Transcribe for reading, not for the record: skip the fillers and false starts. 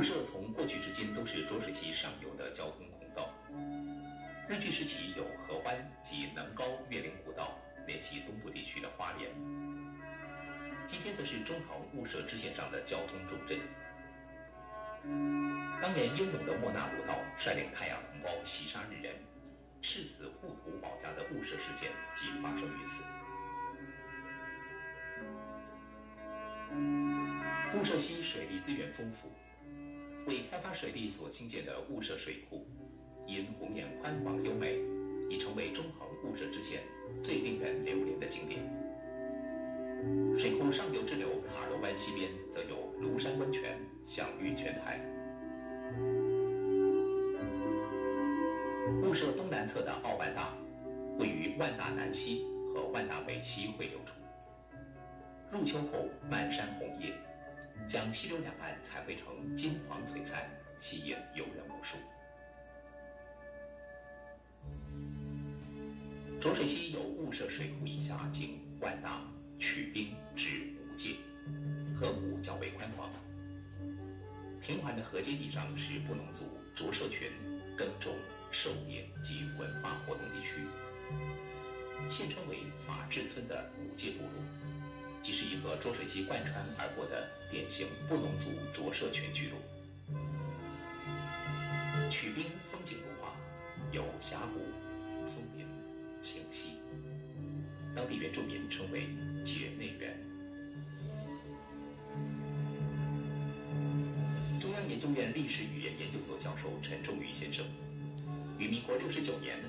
社从过去至今都是浊水溪上游的交通孔道。日据时期有合欢及能高越岭古道联系东部地区的花莲，今天则是中横雾社支线上的交通重镇。当年英勇的莫那鲁道率领泰雅同胞袭杀日人，誓死护土保家的雾社事件即发生于此。雾社溪水利资源丰富，为开发水利所兴建的雾社水库，因湖面宽广优美，已成为中横雾社支线最令人流连的景点。水库上游支流卡罗湾西边则有庐山温泉享誉全台。雾社东南侧的奥万大，位于万大南溪和万大北溪汇流处。入秋后漫山红叶，将溪流两岸彩绘成金黄璀璨，吸引游人无数。浊水溪由雾社水库以下经万大、曲滨至五界，河谷较为宽广。平缓的河阶地上是布农族着社群耕种、狩猎及文化活动地区，现称为法治村的五界部落，即是一个浊水溪贯穿而过的典型布农族着社群聚落。曲滨风景如画，有峡谷、松林、清溪，当地原住民称为解内人。中央研究院历史语言研究所教授陈仲宇先生于民国69年